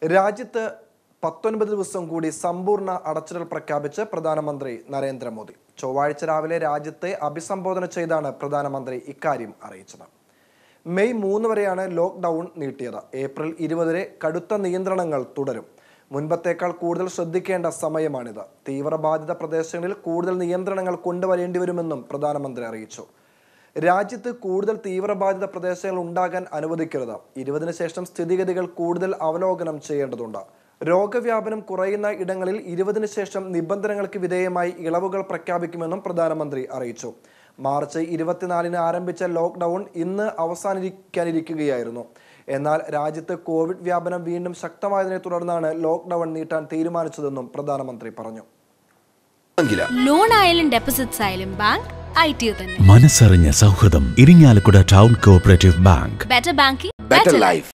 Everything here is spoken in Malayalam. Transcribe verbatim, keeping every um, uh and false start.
രാജ്യത്ത് പത്തൊൻപത് ദിവസം കൂടി സമ്പൂർണ്ണ അടച്ചിടൽ പ്രഖ്യാപിച്ച് പ്രധാനമന്ത്രി നരേന്ദ്രമോദി. ചൊവ്വാഴ്ച രാവിലെ രാജ്യത്തെ അഭിസംബോധന ചെയ്താണ് പ്രധാനമന്ത്രി ഇക്കാര്യം അറിയിച്ചത്. മെയ് മൂന്ന് വരെയാണ് ലോക്ക്ഡൌൺ നീട്ടിയത്. ഏപ്രിൽ ഇരുപത് വരെ കടുത്ത നിയന്ത്രണങ്ങൾ തുടരും. മുൻപത്തേക്കാൾ കൂടുതൽ ശ്രദ്ധിക്കേണ്ട സമയമാണിത്. തീവ്രബാധിത പ്രദേശങ്ങളിൽ കൂടുതൽ നിയന്ത്രണങ്ങൾ കൊണ്ടുവരേണ്ടി വരുമെന്നും പ്രധാനമന്ത്രി അറിയിച്ചു. രാജ്യത്ത് കൂടുതൽ തീവ്രബാധിത പ്രദേശങ്ങൾ ഉണ്ടാകാൻ അനുവദിക്കരുത്. ഇരുപതിന് ശേഷം സ്ഥിതിഗതികൾ കൂടുതൽ അവലോകനം ചെയ്യേണ്ടതുണ്ട്. രോഗവ്യാപനം കുറയുന്ന ഇടങ്ങളിൽ ഇരുപതിന് ശേഷം നിബന്ധനകൾക്ക് വിധേയമായി ഇളവുകൾ പ്രഖ്യാപിക്കുമെന്നും പ്രധാനമന്ത്രി അറിയിച്ചു. മാർച്ച് ഇരുപത്തിനാലിന് ആരംഭിച്ച ലോക്ക്ഡൌൺ ഇന്ന് അവസാനിക്കാനിരിക്കുകയായിരുന്നു. എന്നാൽ രാജ്യത്ത് കോവിഡ് വ്യാപനം വീണ്ടും ശക്തമായതിനെ തുടർന്നാണ് ലോക്ക്ഡൌൺ നീട്ടാൻ തീരുമാനിച്ചതെന്നും പ്രധാനമന്ത്രി പറഞ്ഞു. ലോൺ ആയാലും ഡെപ്പോസിറ്റ്സ് ആയാലും ബാങ്ക് ഐ ടി തന്നെ. മനസ്സറിഞ്ഞ സൗഹൃദം Irinjalakuda town cooperative bank. Better banking, better life.